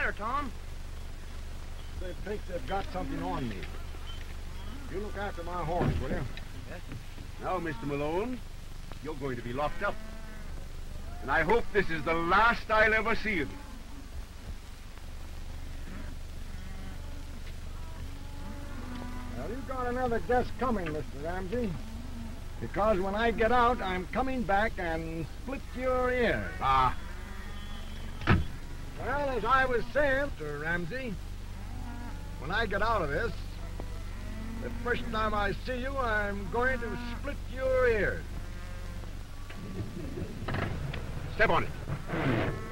matter, Tom? They think they've got something on me. You look after my horse, will you? Yes. Now, Mr. Malone, you're going to be locked up. And I hope this is the last I'll ever see of you. Well, you've got another guess coming, Mr. Ramsey. Because when I get out, I'm coming back and split your ears. Ah. Well, as I was saying, Mr. Ramsey, when I get out of this, the first time I see you, I'm going to split your ears. Step on it.